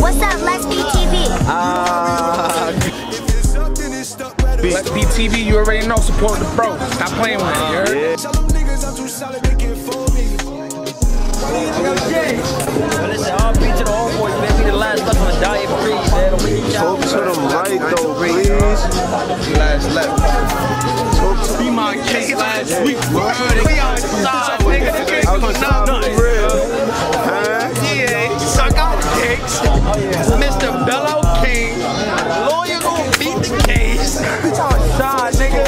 What's up, blessbtv? blessbtv, you already know, support the bro. Stop playing with it, you heard? Listen, R.P. to the old boys, man. We the last left on the diet free, man. Talk to them right though, please. Last left. Be my case last week. We outside, nigga. I was nothing real. Yeah, suck out cakes. Mr. Bellow King. Lawyer gonna beat the case. Outside, nigga.